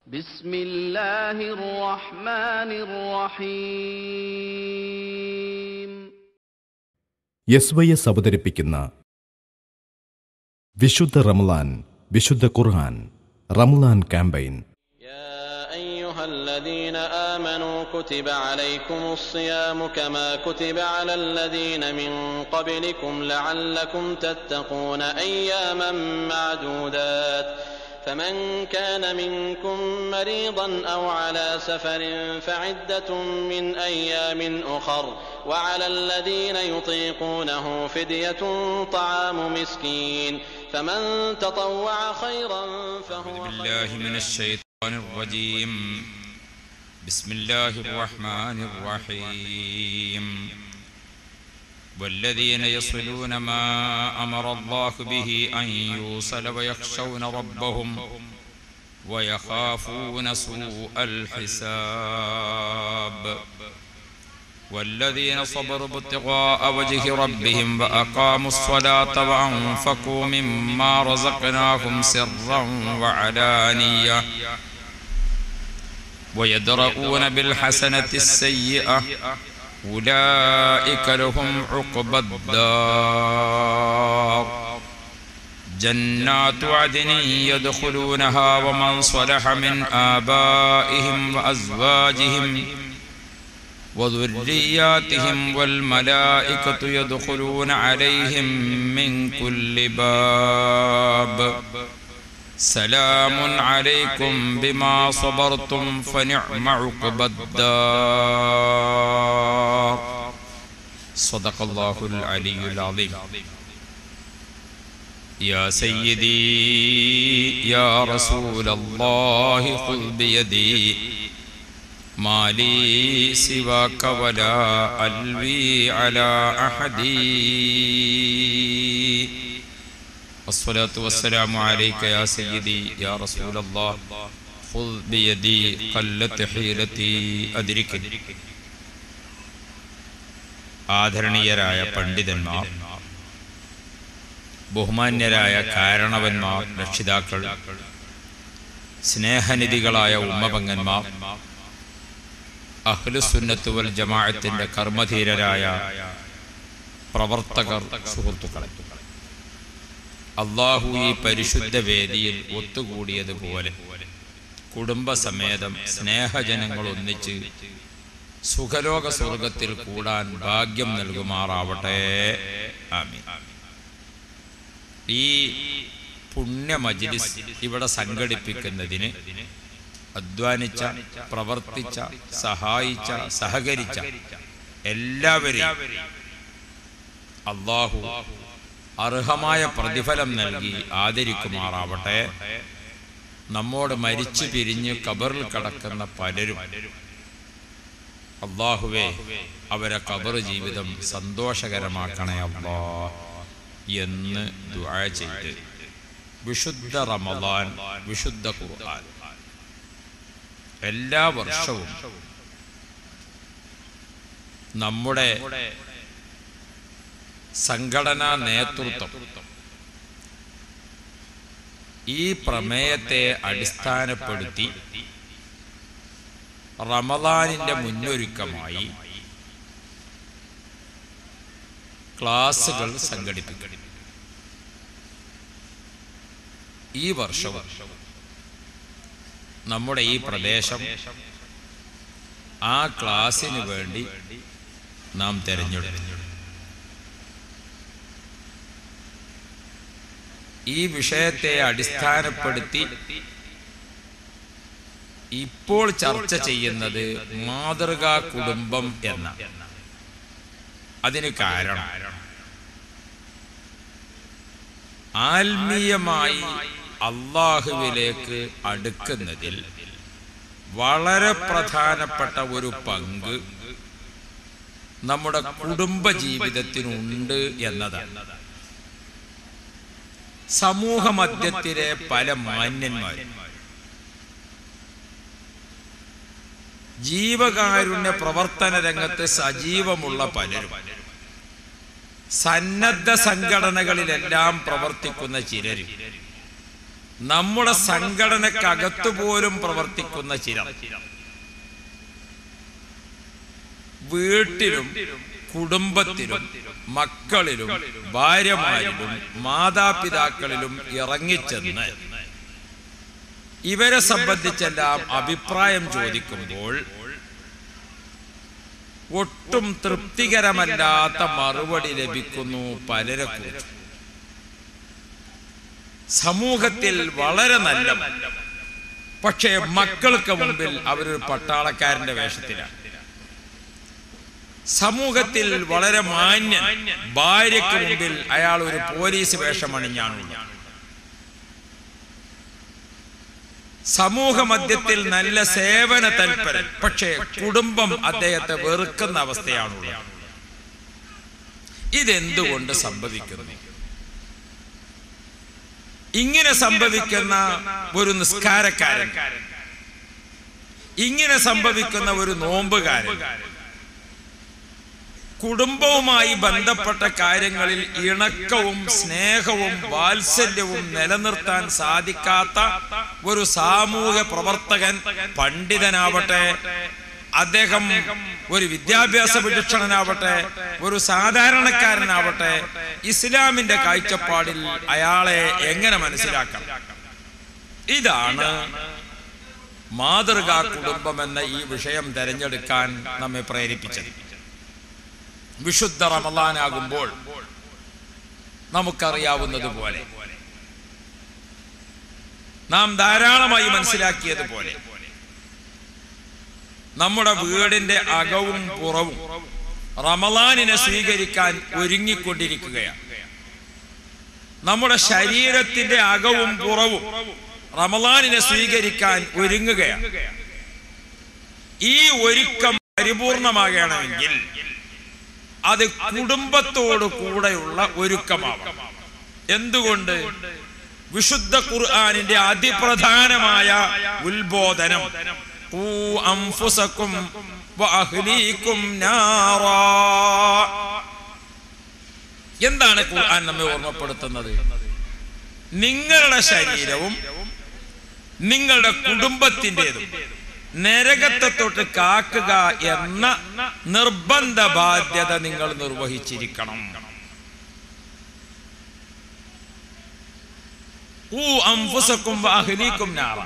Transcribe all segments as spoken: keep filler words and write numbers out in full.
ബിസ്മില്ലാഹിർ റഹ്മാനിർ റഹീം. S Y S അവതരിപ്പിക്കുന്ന വിശുദ്ധ റമളാൻ വിശുദ്ധ ഖുർആൻ റമളാൻ ക്യാമ്പയിൻ. الذين آمنوا كتب عليكم الصيام كما كتب على الذين من قبلكم لعلكم تتقون أياما معدودات فمن كان منكم مريضا أو على سفر فعدة من أيام أخر وعلى الذين يطيقونه فدية طعام مسكين فمن تطوع خيرا فهو خير. بالله من الشيطان الرجيم. بسم الله الرحمن الرحيم. والذين يصلون ما أمر الله به أن يوصل ويخشون ربهم ويخافون سوء الحساب والذين صبروا ابتغاء وجه ربهم وأقاموا الصلاة وأنفقوا مما رزقناهم سرا وعلانية ويدرؤون بالحسنة السيئة أولئك لهم عقبى الدار جنات عدن يدخلونها ومن صلح من آبائهم وأزواجهم وذرياتهم والملائكة يدخلون عليهم من كل باب سلام عليكم بما صبرتم فنعم عقبى الدار. صدق الله العلي العظيم. يا سيدي يا رسول الله خذ بيدي ما لي سواك ولا ألوي على أحد. الصلاة والسلام عليك يا سيدي يا رسول الله خذ بيدي قلت حيلتي أدركني. ആദരണീയരായ പണ്ഡിതന്മാർ, ബഹുമാന്യരായ കാരണവന്മാർ, രക്ഷിതാക്കൾ, സ്നേഹനിധികളായ ഉമ്മപങ്കന്മാർ, അഹ്ലുസുന്നത്ത് വൽ ജമാഅത്തിന്റെ കർമ്മധീരരായ പ്രവർത്തകർ, സുഹൃത്തുക്കളെ, അല്ലാഹു ഈ പരിശുദ്ധ വേദിയിൽ ഒത്തുകൂടിയതുപോലെ കുടുംബസമേതം സ്നേഹജനങ്ങൾ ഒന്നിച്ച് സുഖലോക സ്വർഗത്തിൽ കൂടാൻ ഭാഗ്യം നൽകുമാറാവട്ടെ. ആമീൻ. ഈ പുണ്യ മജ്ലിസ് ഇവിടെ സംഘടിപ്പിക്കുന്നതിന് അധ്വാനിച്ച, പ്രവർത്തിച്ച, സഹായിച്ച, സഹകരിച്ച എല്ലാവരെയും അല്ലാഹു അർഹമായ പ്രതിഫലം നൽകി ആദരിക്കുമാറാവട്ടെ. നമ്മോട് മരിച്ചു പിരിഞ്ഞ് ഖബറിൽ കിടക്കുന്ന പലരും അല്ലാഹുവേ അവരെ ഖബർ ജീവിതം സന്തോഷകരമാക്കണേ അല്ലാ എന്ന് ദുആ ചെയ്ത് വിശുദ്ധ റമളാൻ വിശുദ്ധ ഖുർആൻ എല്ലാ വർഷവും നമ്മുടെ സംഘടനാ നേതൃത്വം ഈ പ്രമേയത്തെ അടിസ്ഥാനപ്പെടുത്തി റമളാനിന്റെ മുന്നൊരുക്കമായി ക്ലാസുകൾ സംഘടിപ്പിക്കും. ഈ വർഷവും നമ്മുടെ ഈ പ്രദേശം ആ ക്ലാസിന് വേണ്ടി നാം തിരഞ്ഞെടുത്തു. ഈ വിഷയത്തെ അടിസ്ഥാനപ്പെടുത്തി ഇപ്പോൾ ചർച്ച ചെയ്യുന്നത് മാതൃകാ കുടുംബം എന്ന. അതിന് കാരണം ആത്മീയമായി അല്ലാഹുവിലേക്ക് അടുക്കുന്നതിൽ വളരെ പ്രധാനപ്പെട്ട ഒരു പങ്ക് നമ്മുടെ കുടുംബ ജീവിതത്തിനുണ്ട് എന്നതാണ്. സമൂഹ മധ്യത്തിലെ പല മാന്യന്മാരും ജീവകാരുണ്യ പ്രവർത്തന രംഗത്ത് സജീവമുള്ള പലരും സന്നദ്ധ സംഘടനകളിലെല്ലാം പ്രവർത്തിക്കുന്ന ചിലരും നമ്മുടെ സംഘടനക്കകത്തു പോലും പ്രവർത്തിക്കുന്ന ചിലർ വീട്ടിലും കുടുംബത്തിലും മക്കളിലും ഭാര്യമാരിലും മാതാപിതാക്കളിലും ഇറങ്ങിച്ചെന്ന് ഇവരെ സംബന്ധിച്ചെല്ലാം അഭിപ്രായം ചോദിക്കുമ്പോൾ ഒട്ടും തൃപ്തികരമല്ലാത്ത മറുപടി ലഭിക്കുന്നു പലരെക്കുറിച്ചും. സമൂഹത്തിൽ വളരെ നല്ല, പക്ഷേ മക്കൾക്ക് മുമ്പിൽ അവരൊരു പട്ടാളക്കാരന്റെ വേഷത്തിലാണ്. സമൂഹത്തിൽ വളരെ മാന്യൻ, ഭാര്യയ്ക്ക് മുമ്പിൽ അയാൾ ഒരു പോലീസ് വേഷമണിഞ്ഞാണുള്ളത്. സമൂഹ മധ്യത്തിൽ നല്ല സേവന തൽപരൻ, പക്ഷേ കുടുംബം അദ്ദേഹത്തെ വെറുക്കുന്ന അവസ്ഥയാണുള്ളത്. ഇതെന്തുകൊണ്ട് സംഭവിക്കുന്നു? ഇങ്ങനെ സംഭവിക്കുന്ന ഒരു നിസ്കാരക്കാരൻ, ഇങ്ങനെ സംഭവിക്കുന്ന ഒരു നോമ്പുകാരൻ കുടുംബവുമായി ബന്ധപ്പെട്ട കാര്യങ്ങളിൽ ഇണക്കവും സ്നേഹവും വാത്സല്യവും നിലനിർത്താൻ സാധിക്കാത്ത ഒരു സാമൂഹ്യ പ്രവർത്തകൻ, പണ്ഡിതനാവട്ടെ, അദ്ദേഹം ഒരു വിദ്യാഭ്യാസ വിചക്ഷണനാവട്ടെ, ഒരു സാധാരണക്കാരനാവട്ടെ, ഇസ്ലാമിന്റെ കാഴ്ചപ്പാടിൽ അയാളെ എങ്ങനെ മനസ്സിലാക്കണം? ഇതാണ് മാതൃകാ കുടുംബം എന്ന ഈ വിഷയം തിരഞ്ഞെടുക്കാൻ നമ്മെ പ്രേരിപ്പിച്ചത്. വിശുദ്ധ റമളാനാകുമ്പോൾ നമുക്കറിയാവുന്നതുപോലെ, നാം ധാരാളമായി മനസ്സിലാക്കിയതുപോലെ, നമ്മുടെ വീടിന്റെ അകവും പുറവും റമളാനിനെ സ്വീകരിക്കാൻ ഒരുങ്ങിക്കൊണ്ടിരിക്കുകയാണ്. നമ്മുടെ ശരീരത്തിന്റെ അകവും പുറവും റമളാനിനെ സ്വീകരിക്കാൻ ഒരുങ്ങുകയാണ്. ഈ ഒരുക്കം പരിപൂർണമാകണമെങ്കിൽ അത് കുടുംബത്തോടു കൂടെയുള്ള ഒരുക്കമാവണം. എന്തുകൊണ്ട്? വിശുദ്ധ ഖുർആനിന്റെ അതിപ്രധാനമായ ഉത്ബോധനം ഖൂ അൻഫുസകും വഅഹ്ലീകും നാറാ. എന്താണ് ഖുർആൻ നമ്മെ ഓർമ്മപ്പെടുത്തുന്നത്? നിങ്ങളുടെ ശരീരവും നിങ്ങളുടെ കുടുംബത്തിൻ്റെതും നരകത്തെ തൊട്ട് കാക്കുക എന്ന നിർബന്ധ ബാധ്യത നിങ്ങൾ നിർവഹിച്ചിരിക്കണം. ഖൂ അൻഫുസകും വഅഹ്ലീകും നാറ.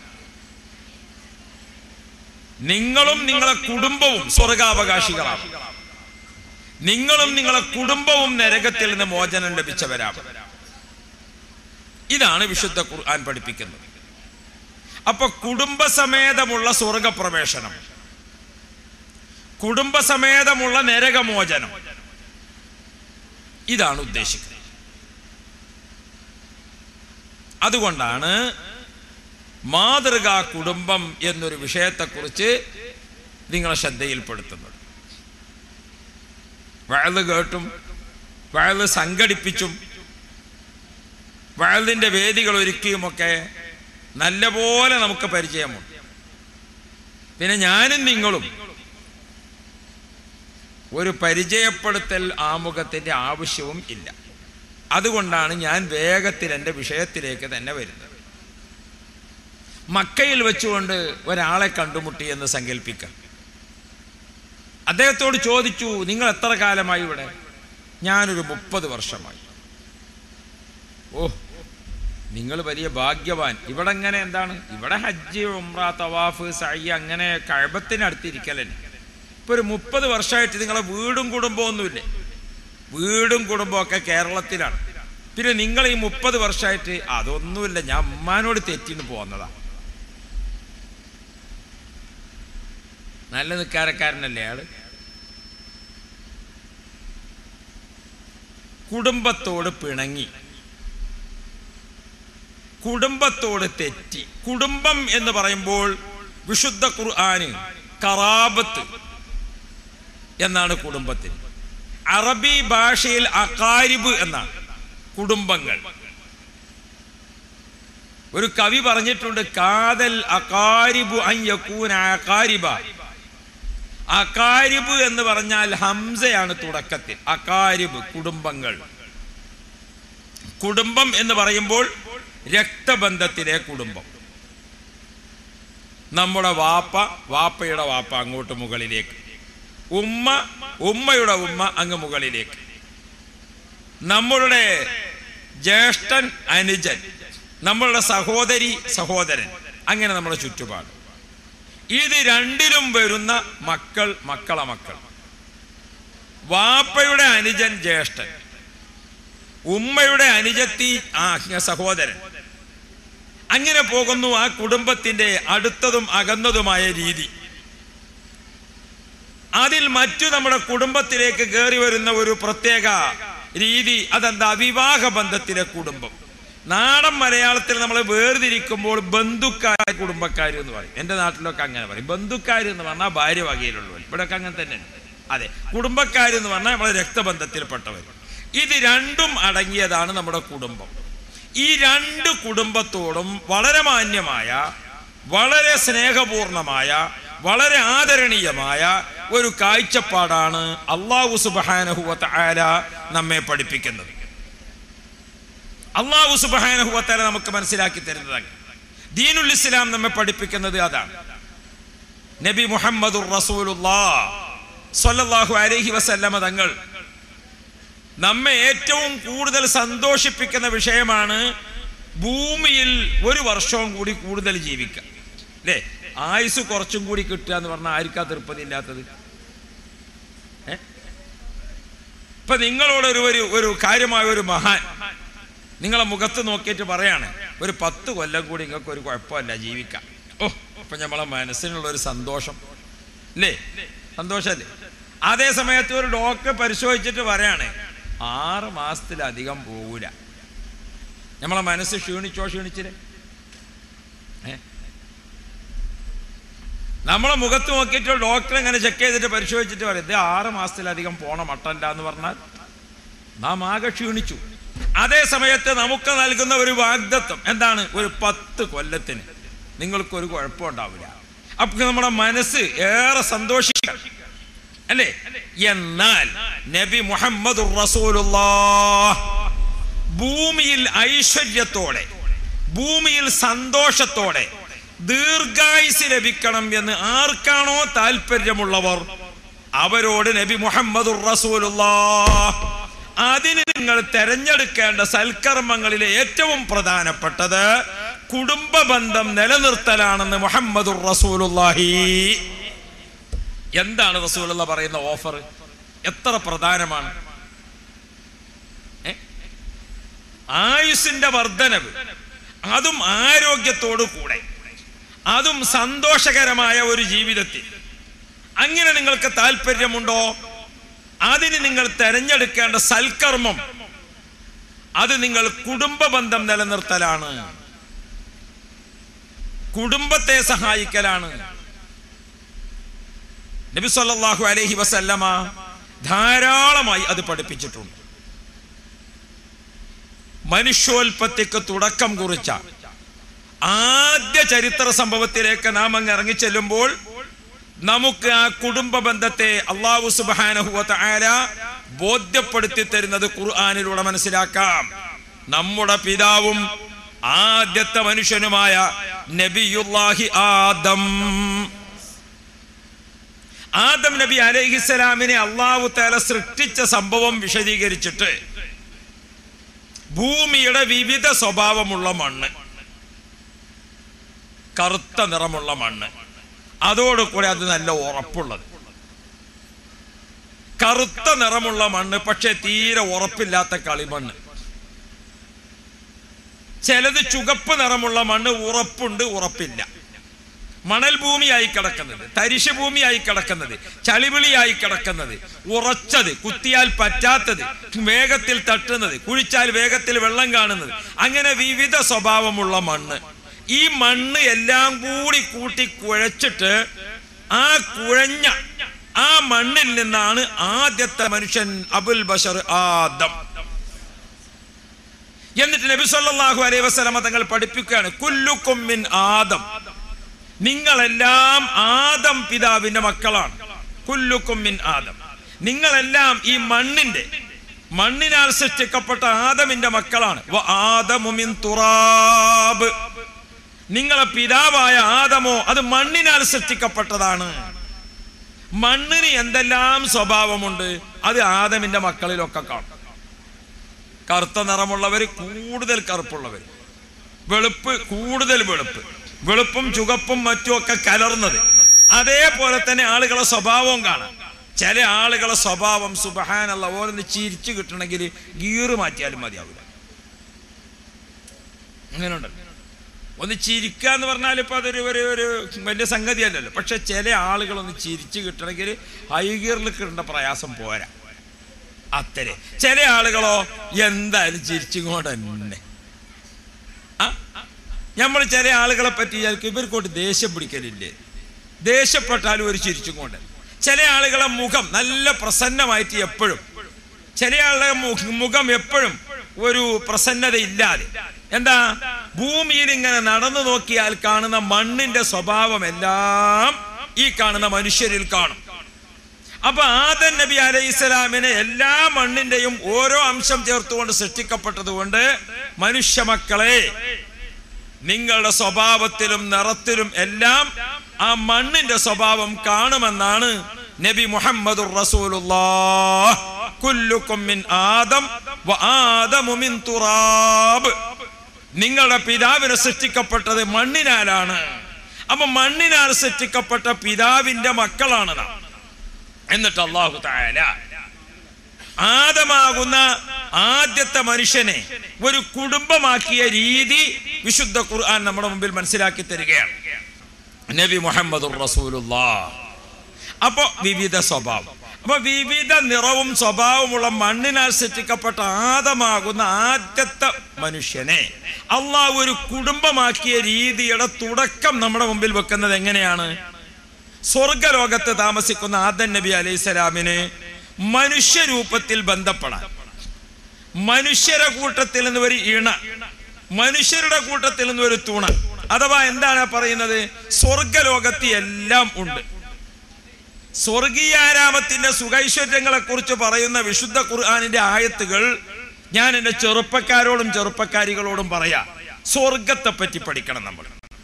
നിങ്ങളും നിങ്ങളെ കുടുംബവും സ്വർഗാവകാശികളാണ്. നിങ്ങളും നിങ്ങളെ കുടുംബവും നരകത്തിൽ നിന്ന് മോചനം ലഭിച്ചവരാണ്. ഇതാണ് വിശുദ്ധ ഖുർആൻ പഠിപ്പിക്കുന്നത്. അപ്പൊ കുടുംബസമേതമുള്ള സ്വർഗപ്രവേശനം, കുടുംബസമേതമുള്ള നരകമോചനം, ഇതാണ് ഉദ്ദേശിക്കുന്നത്. അതുകൊണ്ടാണ് മാതൃകാ കുടുംബം എന്നൊരു വിഷയത്തെക്കുറിച്ച് നിങ്ങളെ ശ്രദ്ധയിൽപ്പെടുത്തുന്നത്. വഅദ് കേട്ടും വഅദ് സംഘടിപ്പിച്ചും വഅദിന്റെ വേദികൾ ഒരുക്കിയുമൊക്കെ നല്ലപോലെ നമുക്ക് പരിചയമുണ്ട്. പിന്നെ ഞാനും നിങ്ങളും ഒരു പരിചയപ്പെടുത്തൽ ആമുഖത്തിന്റെ ആവശ്യവും ഇല്ല. അതുകൊണ്ടാണ് ഞാൻ വേഗത്തിൽ എൻ്റെ വിഷയത്തിലേക്ക് തന്നെ വരുന്നത്. മക്കയിൽ വെച്ചുകൊണ്ട് ഒരാളെ കണ്ടുമുട്ടി എന്ന് സങ്കല്പിക്കാം. അദ്ദേഹത്തോട് ചോദിച്ചു, നിങ്ങൾ എത്ര കാലമായി ഇവിടെ? ഞാനൊരു മുപ്പത് വർഷമായി. ഓ, നിങ്ങൾ വലിയ ഭാഗ്യവാൻ. ഇവിടെ എങ്ങനെ എന്താണ്? ഇവിടെ ഹജ്ജ്, ഉംറ, തവാഫ്, സഅയ് അങ്ങനെ കഅബത്തിനടുത്തിരിക്കലന്നെ. ഇപ്പൊ ഒരു മുപ്പത് വർഷമായിട്ട് നിങ്ങളെ വീടും കുടുംബമൊന്നുമില്ലേ? വീടും കുടുംബമൊക്കെ കേരളത്തിലാണ്. പിന്നെ നിങ്ങൾ ഈ മുപ്പത് വർഷമായിട്ട് അതൊന്നുമില്ല, ഞാൻ ഉമ്മാനോട് തെറ്റിന്ന് പോന്നതാ. നല്ല നിക്കാരക്കാരനല്ലേ അയാള്? കുടുംബത്തോട് പിണങ്ങി, കുടുംബത്തോട് തെറ്റി. കുടുംബം എന്ന് പറയുമ്പോൾ വിശുദ്ധ ഖുർആന് ഖറാബത്ത് എന്നാണ് കുടുംബത്തിന്. അറബി ഭാഷയിൽ അഖാരിബ് എന്നാണ് കുടുംബങ്ങൾ. ഒരു കവി പറഞ്ഞിട്ടുണ്ട്, കാതൽ അഖാരിബു അൻ യകൂന അഖാരിബ. അഖാരിബ് എന്ന് പറഞ്ഞാൽ ഹംസയാണ് തുടക്കത്തിൽ. അഖാരിബ് കുടുംബങ്ങൾ. കുടുംബം എന്ന് പറയുമ്പോൾ രക്തബന്ധത്തിലെ കുടുംബം. നമ്മുടെ വാപ്പ, വാപ്പയുടെ വാപ്പ അങ്ങോട്ട് മുകളിലേക്ക്, ഉമ്മ, ഉമ്മയുടെ ഉമ്മ അങ്ങ് മുകളിലേക്ക്, നമ്മളുടെ ജ്യേഷ്ഠൻ, അനുജൻ, നമ്മളുടെ സഹോദരി, സഹോദരൻ, അങ്ങനെ നമ്മുടെ ചുറ്റുപാട്. ഇത് രണ്ടിലും വരുന്ന മക്കൾ, മക്കളെ മക്കൾ. വാപ്പയുടെ അനുജൻ ജ്യേഷ്ഠൻ, ഉമ്മയുടെ അനുജത്തി ആ സഹോദരൻ, അങ്ങനെ പോകുന്നു ആ കുടുംബത്തിന്റെ അടുത്തതും അകന്നതുമായ രീതി. അതിൽ മറ്റു നമ്മുടെ കുടുംബത്തിലേക്ക് കയറി വരുന്ന ഒരു പ്രത്യേക രീതി, അതെന്താ? വിവാഹ ബന്ധത്തിലെ കുടുംബം. നാടൻ മലയാളത്തിൽ നമ്മൾ വേർതിരിക്കുമ്പോൾ ബന്ധുക്കാർ, കുടുംബക്കാർ എന്ന് പറയും. എൻ്റെ നാട്ടിലൊക്കെ അങ്ങനെ പറയും. ബന്ധുക്കാർ എന്ന് പറഞ്ഞാൽ ഭാര്യ വകയിലുള്ളവർ, ഇവിടെയൊക്കെ അങ്ങനെ തന്നെ. അതെ, കുടുംബക്കാർ എന്ന് പറഞ്ഞാൽ നമ്മളെ രക്തബന്ധത്തിൽപ്പെട്ടവർ. ഇത് രണ്ടും അടങ്ങിയതാണ് നമ്മുടെ കുടുംബം. ഈ രണ്ട് കുടുംബത്തോടും വളരെ മാന്യമായ, വളരെ സ്നേഹപൂർണമായ, വളരെ ആദരണീയമായ ഒരു കാഴ്ചപ്പാടാണ് അല്ലാഹു സുബ്ഹാനഹു വ തആല നമ്മെ പഠിപ്പിക്കുന്നത്. അല്ലാഹു സുബ്ഹാനഹു വ തആല നമുക്ക് മനസ്സിലാക്കി തരുന്നതാണ്. ദീനുൽ ഇസ്ലാം നമ്മെ പഠിപ്പിക്കുന്നത് അതാണ്. നബി മുഹമ്മദുർ റസൂലുള്ളാഹ് സ്വല്ലല്ലാഹു അലൈഹി വസല്ലമ തങ്ങൾ നമ്മെ ഏറ്റവും കൂടുതൽ സന്തോഷിപ്പിക്കുന്ന വിഷയമാണ് ഭൂമിയിൽ ഒരു വർഷവും കൂടി കൂടുതൽ ജീവിക്കുക, അല്ലേ? ആയുസ് കുറച്ചും കൂടി കിട്ടുക എന്ന് പറഞ്ഞാൽ ആർക്കാ തൃപ്തി ഇല്ലാത്തത്? ഏ ഇപ്പൊ നിങ്ങളോടൊരു ഒരു ഒരു കാര്യമായ ഒരു മഹാൻ നിങ്ങളെ മുഖത്ത് നോക്കിയിട്ട് പറയാണ്, ഒരു പത്ത് കൊല്ലം കൂടി നിങ്ങൾക്ക് ഒരു കുഴപ്പമില്ല, ജീവിക്കാം. ഓ, അപ്പൊ നമ്മളെ മനസ്സിനുള്ള ഒരു സന്തോഷം, അല്ലേ? സന്തോഷല്ലേ? അതേ സമയത്ത് ഒരു ഡോക്ടർ പരിശോധിച്ചിട്ട് പറയാണ്, ആറ് മാസത്തിലധികം പോകൂല. നമ്മളെ മനസ്സ് ക്ഷീണിച്ചോ? ക്ഷീണിച്ചില്ലേ? ഏ നമ്മളെ മുഖത്ത് നോക്കിയിട്ട് ഡോക്ടർ ഇങ്ങനെ ചെക്ക് ചെയ്തിട്ട് പരിശോധിച്ചിട്ട് പറയും, ഇത് ആറ് മാസത്തിലധികം പോണ മട്ടല്ല എന്ന് പറഞ്ഞാൽ നാം ആകെ ക്ഷീണിച്ചു. അതേ സമയത്ത് നമുക്ക് നൽകുന്ന ഒരു വാഗ്ദത്വം എന്താണ്? ഒരു പത്ത് കൊല്ലത്തിന് നിങ്ങൾക്കൊരു കുഴപ്പം ഉണ്ടാവില്ല. അപ്പൊ നമ്മുടെ മനസ്സ് ഏറെ സന്തോഷിക്കാം, അല്ലേ? എന്നാൽ നബി മുഹമ്മദുർ റസൂലുള്ളാഹ് ഭൂമിയിൽ ഐശ്വര്യത്തോടെ, ഭൂമിയിൽ സന്തോഷത്തോടെ ദീർഘായുസ് ലഭിക്കണം എന്ന് ആർക്കാണോ താല്പര്യമുള്ളവർ അവരോട് നബി മുഹമ്മദുർ റസൂലുള്ളാഹ് അതിന് നിങ്ങൾ തെരഞ്ഞെടുക്കേണ്ട സൽക്കർമ്മങ്ങളിലെ ഏറ്റവും പ്രധാനപ്പെട്ടത് കുടുംബ ബന്ധം നിലനിർത്തലാണെന്ന് മുഹമ്മദുർ റസൂലുള്ളാഹി. എന്താണ് റസൂലുള്ള പറയുന്ന ഓഫർ? എത്ര പ്രധാനമാണ്! ആയുസിന്റെ വർധനവ്, അതും ആരോഗ്യത്തോടു കൂടെ, അതും സന്തോഷകരമായ ഒരു ജീവിതത്തിൽ. അങ്ങനെ നിങ്ങൾക്ക് താല്പര്യമുണ്ടോ? അതിന് നിങ്ങൾ തെരഞ്ഞെടുക്കേണ്ട സൽക്കർമ്മം അത് നിങ്ങൾ കുടുംബ ബന്ധം നിലനിർത്തലാണ്, കുടുംബത്തെ സഹായിക്കലാണ്. നബി സല്ലല്ലാഹു അലൈഹി വസല്ലമ ധാരാളമായി അത് പഠിപ്പിച്ചിട്ടുണ്ട്. മനുഷ്യോൽപത്തിക്ക് തുടക്കം കുറിച്ച ആദ്യ ചരിത്ര സംഭവത്തിലേക്ക് നാം അങ്ങ് ഇറങ്ങിച്ചെല്ലുമ്പോൾ നമുക്ക് ആ കുടുംബ ബന്ധത്തെ അല്ലാഹു സുബ്ഹാനഹു വ തആല ബോധ്യപ്പെടുത്തി തരുന്നത് ഖുർആനിലൂടെ മനസ്സിലാക്കാം. നമ്മുടെ പിതാവും ആദ്യത്തെ മനുഷ്യനുമായ നബിയുല്ലാഹി ആദം ആദം നബി അലൈഹിസ്സലാമിനെ അല്ലാഹു തആല സൃഷ്ടിച്ച സംഭവം വിശദീകരിച്ചിട്ട് ഭൂമിയുടെ വിവിധ സ്വഭാവമുള്ള മണ്ണ്, കറുത്ത നിറമുള്ള മണ്ണ്, അതോടുകൂടെ അത് നല്ല ഉറപ്പുള്ളത്. കറുത്ത നിറമുള്ള മണ്ണ്, പക്ഷെ തീരെ ഉറപ്പില്ലാത്ത കളിമണ്ണ്. ചിലത് ചുവപ്പ് നിറമുള്ള മണ്ണ്, ഉറപ്പുണ്ട്, ഉറപ്പില്ല. മണൽ ഭൂമിയായി കിടക്കുന്നത്, തരിശ് ഭൂമിയായി കിടക്കുന്നത്, ചളിവിളിയായി കിടക്കുന്നത്, ഉറച്ചത്, കുത്തിയാൽ പറ്റാത്തത്, വേഗത്തിൽ തട്ടുന്നത്, കുഴിച്ചാൽ വേഗത്തിൽ വെള്ളം കാണുന്നത്, അങ്ങനെ വിവിധ സ്വഭാവമുള്ള മണ്ണ്. ഈ മണ്ണ് എല്ലാം കൂടി കൂട്ടി കുഴച്ചിട്ട് ആ കുഴഞ്ഞ ആ മണ്ണിൽ നിന്നാണ് ആദ്യത്തെ മനുഷ്യൻ അബുൽ ബശർ ആദം. എന്നിട്ട് നബി സല്ലല്ലാഹു അലൈഹി വസല്ലമ തങ്ങൾ പഠിപ്പിക്കുകയാണ്, കുല്ലുക്കും മിൻ ആദം, നിങ്ങളെല്ലാം ആദം പിതാവിന്റെ മക്കളാണ്. കുല്ലുക്കും മിൻ ആദം, നിങ്ങളെല്ലാം ഈ മണ്ണിന്റെ മണ്ണിനാൽ സൃഷ്ടിക്കപ്പെട്ട ആദമിന്റെ മക്കളാണ്. ആദമു മിൻ തുറാബ്, നിങ്ങളെ പിതാവായ ആദമോ അത് മണ്ണിനാൽ സൃഷ്ടിക്കപ്പെട്ടതാണ്. മണ്ണിന് എന്തെല്ലാം സ്വഭാവമുണ്ട് അത് ആദമിന്റെ മക്കളിലൊക്കെ കാണും. കറുത്ത നിറമുള്ളവർ, കൂടുതൽ കറുപ്പുള്ളവർ, വെളുപ്പ് കൂടുതൽ വെളുപ്പ്, വെളുപ്പും ചുവപ്പും മറ്റുമൊക്കെ കലർന്നത്. അതേപോലെ തന്നെ ആളുകളെ സ്വഭാവവും കാണാം. ചില ആളുകളെ സ്വഭാവം സുബ്ഹാനല്ലാഹ് ഓരോന്ന് ചിരിച്ചു കിട്ടണമെങ്കിൽ ഗീറ് മാറ്റിയാലും മതിയാവില്ല. അങ്ങനെയുണ്ട്. ഒന്ന് ചിരിക്കുക എന്ന് പറഞ്ഞാൽ ഇപ്പം അതൊരു ഒരു ഒരു വലിയ സംഗതി അല്ലല്ലോ. പക്ഷെ ചില ആളുകളൊന്ന് ചിരിച്ചു കിട്ടണമെങ്കിൽ ഹൈ ഗിയറിൽ കിട്ടേണ്ട പ്രയാസം പോരാ. അത്തരെ ചില ആളുകളോ എന്തായാലും ചിരിച്ചുകൊണ്ട് തന്നെ. ആ നമ്മൾ ചില ആളുകളെ പറ്റി ഇവർക്കോട്ട് ദേഷ്യം പിടിക്കലില്ലേ? ദേഷ്യപ്പെട്ടാലും ഒരു ചിരിച്ചും കൊണ്ട്. ചില ആളുകളെ മുഖം നല്ല പ്രസന്നമായിട്ട് എപ്പോഴും, ചില ആളുടെ മുഖം എപ്പോഴും ഒരു പ്രസന്നത ഇല്ലാതെ. എന്താ? ഭൂമിയിൽ ഇങ്ങനെ നടന്നു നോക്കിയാൽ കാണുന്ന മണ്ണിന്റെ സ്വഭാവം എല്ലാം ഈ കാണുന്ന മനുഷ്യരിൽ കാണും. അപ്പൊ ആദം നബി അലൈഹിസ്സലാമിനെ എല്ലാ മണ്ണിന്റെയും ഓരോ അംശം ചേർത്തുകൊണ്ട് സൃഷ്ടിക്കപ്പെട്ടത് കൊണ്ട് മനുഷ്യ മക്കളെ നിങ്ങളുടെ സ്വഭാവത്തിലും നിറത്തിലും എല്ലാം ആ മണ്ണിന്റെ സ്വഭാവം കാണുമെന്നാണ് നബി മുഹമ്മദുർ റസൂലുള്ളാഹ്. കുല്ലുകും മിൻ ആദം വ ആദമു മിൻ തുറാബ്, നിങ്ങളുടെ പിതാവിനെ സൃഷ്ടിക്കപ്പെട്ടത് മണ്ണിനാലാണ്. അപ്പൊ മണ്ണിനാൽ സൃഷ്ടിക്കപ്പെട്ട പിതാവിന്റെ മക്കളാണ് നാം. എന്നിട്ട് അല്ലാഹു തആല ആദമാകുന്ന ആദ്യത്തെ മനുഷ്യനെ ഒരു കുടുംബമാക്കിയ രീതി വിശുദ്ധ ഖുർആൻ നമ്മുടെ മുമ്പിൽ മനസ്സിലാക്കി തരികയാണ്. നബി മുഹമ്മദുർ റസൂലുള്ളാഹ്. അപ്പോ വിവിധ സ്വഭാവം, അപ്പൊ വിവിധ നിറവും സ്വഭാവമുള്ള മണ്ണിനാൽ സൃഷ്ടിക്കപ്പെട്ട ആദമാകുന്ന ആദ്യത്തെ മനുഷ്യനെ അള്ളാഹു ഒരു കുടുംബമാക്കിയ രീതിയുടെ തുടക്കം നമ്മുടെ മുമ്പിൽ വെക്കുന്നത് എങ്ങനെയാണ്? സ്വർഗലോകത്ത് താമസിക്കുന്ന ആദം നബി അലൈഹിസ്സലാമിന് മനുഷ്യരൂപത്തിൽ ബന്ധപ്പെടാൻ, മനുഷ്യരുടെ കൂട്ടത്തിൽ നിന്ന് ഒരു ഇണ, മനുഷ്യരുടെ കൂട്ടത്തിൽ നിന്ന് ഒരു തുണ, അഥവാ എന്താണ് പറയുന്നത്? സ്വർഗലോകത്ത് എല്ലാം ഉണ്ട്. സ്വർഗീയാരാമത്തിന്റെ സുഖൈശ്വര്യങ്ങളെ കുറിച്ച് പറയുന്ന വിശുദ്ധ ഖുർആനിന്റെ ആയത്തുകൾ ഞാൻ എൻ്റെ ചെറുപ്പക്കാരോടും ചെറുപ്പക്കാരികളോടും പറയാ. സ്വർഗത്തെ പറ്റി പഠിക്കണം. നമ്മൾ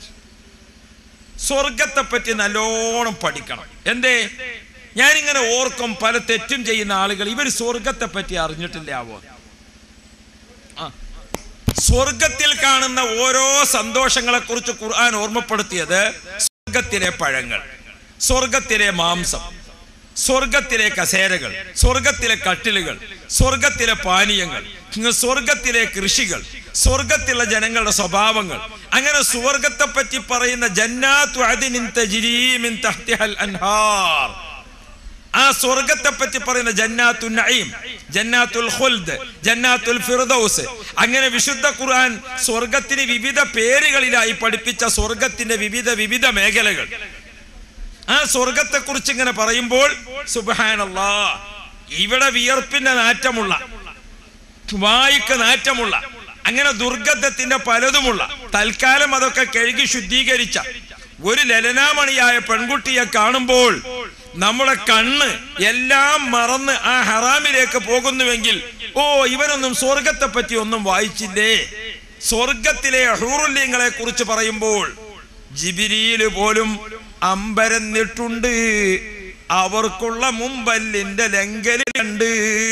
സ്വർഗത്തെ പറ്റി നല്ലോണം പഠിക്കണം. എന്തേ? ഞാനിങ്ങനെ ഓർക്കും, പല തെറ്റും ചെയ്യുന്ന ആളുകൾ ഇവർ സ്വർഗത്തെ പറ്റി അറിഞ്ഞിട്ടില്ലാവോ? സ്വർഗത്തിൽ കാണുന്ന ഓരോ സന്തോഷങ്ങളെ കുറിച്ച് ഖുർആൻ ഓർമ്മപ്പെടുത്തിയത് സ്വർഗത്തിലെ പഴങ്ങൾ, സ്വർഗത്തിലെ മാംസം, സ്വർഗത്തിലെ കസേരകൾ, സ്വർഗത്തിലെ കട്ടിലുകൾ, സ്വർഗത്തിലെ പാനീയങ്ങൾ, സ്വർഗത്തിലെ കൃഷികൾ, സ്വർഗത്തിലുള്ള ജനങ്ങളുടെ സ്വഭാവങ്ങൾ. അങ്ങനെ സ്വർഗത്തെ പറ്റി പറയുന്ന ജന്നാത്തു അദ്നിൻ തജ്രീ മിൻ തഹ്തിഹൽ അൻഹാർ, ആ സ്വർഗത്തെ പറ്റി പറയുന്ന ജന്നാത്തുൻ നഈം, ജന്നാത്തുൽ ഖുൽദ്, ജന്നാത്തുൽ ഫിർദൗസ്, അങ്ങനെ വിശുദ്ധ ഖുർആൻ സ്വർഗത്തിന് വിവിധ പേരുകളിലായി പഠിപ്പിച്ച സ്വർഗത്തിന്റെ വിവിധ വിവിധ മേഖലകൾ. ആ സ്വർഗത്തെ കുറിച്ച് ഇങ്ങനെ പറയുമ്പോൾ സുബ്ഹാനല്ലാഹ്, ഇവിടെ വിയർപ്പിന്റെ നാറ്റമുള്ള, വായ്ക്ക് നാറ്റമുള്ള, അങ്ങനെ ദുർഗന്ധത്തിന്റെ പലതുമുള്ള, തൽക്കാലം അതൊക്കെ കഴുകി ശുദ്ധീകരിച്ച ഒരു ലലനാമണിയായ പെൺകുട്ടിയെ കാണുമ്പോൾ നമ്മുടെ കണ്ണ് എല്ലാം മറന്ന് ആ ഹറാമിലേക്ക് പോകുന്നുവെങ്കിൽ, ഓ ഇവനൊന്നും സ്വർഗത്തെ പറ്റി ഒന്നും വായിച്ചില്ലേ? സ്വർഗത്തിലെ ഹൂറുല്യങ്ങളെ കുറിച്ച് പറയുമ്പോൾ ജിബ്രീല് പോലും അമ്പരന്നിട്ടുണ്ട്, അവർക്കുള്ള മുമ്പല്ലിന്റെ ലംഘലുണ്ട്.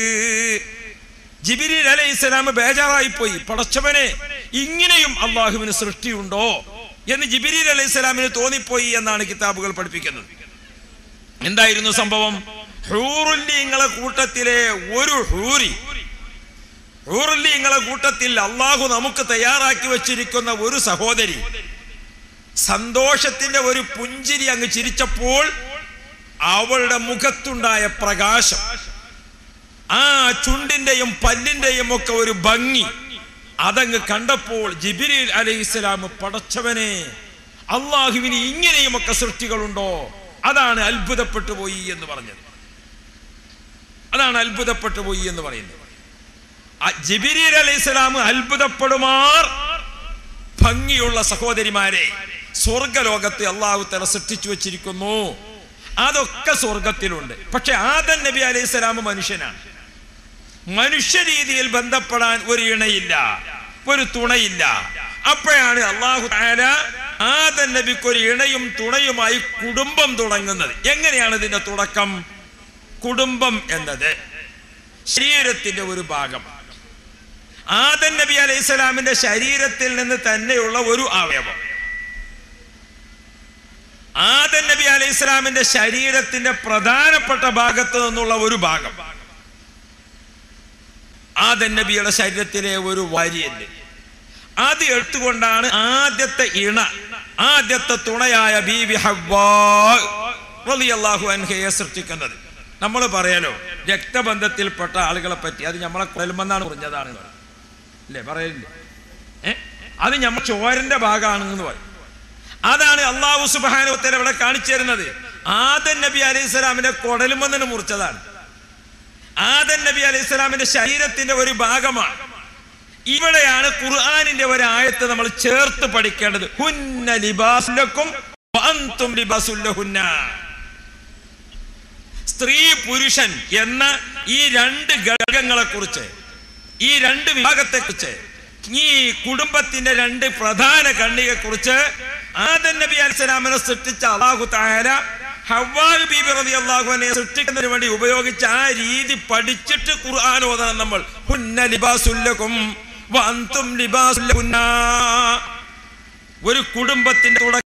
ജിബ്രീൽ അലൈഹിസ്സലാം ബേജാറായി പോയി. പടച്ചവനെ, ഇങ്ങനെയും അള്ളാഹുവിന് സൃഷ്ടിയുണ്ടോ എന്ന് ജിബ്രീൽ അലൈഹിസ്സലാമിന് തോന്നിപ്പോയി എന്നാണ് കിതാബുകൾ പഠിപ്പിക്കുന്നത്. എന്തായിരുന്നു സംഭവം? ഹൂറുല്യങ്ങളെ കൂട്ടത്തിലെ ഒരു ഹൂരി, ഹൂറുല്യങ്ങളെ കൂട്ടത്തിൽ അള്ളാഹു നമുക്ക് തയ്യാറാക്കി വെച്ചിരിക്കുന്ന ഒരു സഹോദരി സന്തോഷത്തിന്റെ ഒരു പുഞ്ചിരി അങ്ങ് ചിരിച്ചപ്പോൾ അവളുടെ മുഖത്തുണ്ടായ പ്രകാശം, ആ ചുണ്ടിന്റെയും പല്ലിന്റെയും ഒക്കെ ഒരു ഭംഗി, അതങ്ങ് കണ്ടപ്പോൾ ജിബ്രീൽ അലൈഹിസ്സലാം, പടച്ചവനെ, അള്ളാഹുവിന് ഇങ്ങനെയുമൊക്കെ സൃഷ്ടികളുണ്ടോ? അതാണ് അത്ഭുതപ്പെട്ടു പോയി എന്ന് പറഞ്ഞത്. അതാണ് അത്ഭുതപ്പെട്ടു പോയി എന്ന് പറയുന്നത്. ജിബ്രീൽ അലൈഹിസ്സലാം അത്ഭുതപ്പെടുമാർ ഭംഗിയുള്ള സഹോദരിമാരെ സ്വർഗലോകത്ത് അള്ളാഹു തആല സൃഷ്ടിച്ചു വെച്ചിരിക്കുന്നു. അതൊക്കെ സ്വർഗത്തിലുണ്ട്. പക്ഷെ ആദം നബി അലൈഹിസ്സലാം മനുഷ്യനാണ്. മനുഷ്യ രീതിയിൽ ബന്ധപ്പെടാൻ ഒരു ഇണയില്ല, ഒരു തുണയില്ല. അപ്പോഴാണ് അല്ലാഹു തആല ആദം നബിക്ക് ഒരു ഇണയും തുണയുമായി കുടുംബം തുടങ്ങുന്നത്. എങ്ങനെയാണ് ഇതിന്റെ തുടക്കം? കുടുംബം എന്നത് ശരീരത്തിന്റെ ഒരു ഭാഗം. ആദം നബി അലൈഹിസ്സലാമിന്റെ ശരീരത്തിൽ നിന്ന് തന്നെയുള്ള ഒരു അവയവം. ആദം നബി അലൈഹിസ്സലാമിന്റെ ശരീരത്തിന്റെ പ്രധാനപ്പെട്ട ഭാഗത്ത് നിന്നുള്ള ഒരു ഭാഗം. ആദം നബിയുടെ ശരീരത്തിലെ ഒരു വാരിയല്, അത് എടുത്തുകൊണ്ടാണ് ആദ്യത്തെ ഇണ, ആദ്യത്തെ തുണയായ ബീവി ഹവ്വാ റളിയല്ലാഹു അൻഹയെ സൃഷ്ടിക്കുന്നത്. നമ്മൾ പറയാലോ രക്തബന്ധത്തിൽപ്പെട്ട ആളുകളെ പറ്റി, അത് നമ്മളെ കുഴൽമെന്നാണ് പറഞ്ഞതാണ് അല്ലേ, പറയലില്ലേ? ഏഹ് അത് നമ്മൾ ചോരന്റെ ഭാഗമാണ് എന്ന് പറയും. അതാണ് അല്ലാഹു സുബ്ഹാനഹു വ തആല ഇവിടെ കാണിച്ചു തരുന്നത്. ആദം നബി അലൈഹിസ്സലാമിന്റെ കുടലുമെന്നിന് മുറിച്ചതാണ്. ആദം നബി അലൈഹിസ്സലാമിന്റെ ശരീരത്തിന്റെ ഒരു ഭാഗമാണ്. ഇവിടെയാണ് ഖുർആനിന്റെ ഒരു ആയത്ത് നമ്മൾ ചേർത്ത് പഠിക്കേണ്ടത്. ഹുന്ന ലിബാസുൽ ലക്കും വഅൻതും ലിബാസുൽ ലഹുന്ന. സ്ത്രീ പുരുഷൻ എന്ന ഈ രണ്ട് ഘടകങ്ങളെ കുറിച്ച്, ഈ രണ്ട് വിഭാഗത്തെ കുറിച്ച്, ഈ കുടുംബത്തിന്റെ രണ്ട് പ്രധാന കണ്ണിയെ കുറിച്ച് ആദം നബി അലൈഹിസ്സലാമിനെ സൃഷ്ടിച്ച അല്ലാഹു തആല ഹവ്വാ ബീബി റളിയല്ലാഹു അൻഹയെ സൃഷ്ടിക്കുന്നതിന് വേണ്ടി ഉപയോഗിച്ച ആ രീതി പഠിച്ചിട്ട് ഖുർആൻ ഓതണം നമ്മൾ. ഹുന്ന ലിബാസുൽ ലക്കും വഅൻതും ലിബാസുൽ ലഹുന്ന. ഒരു കുടുംബത്തിന്റെ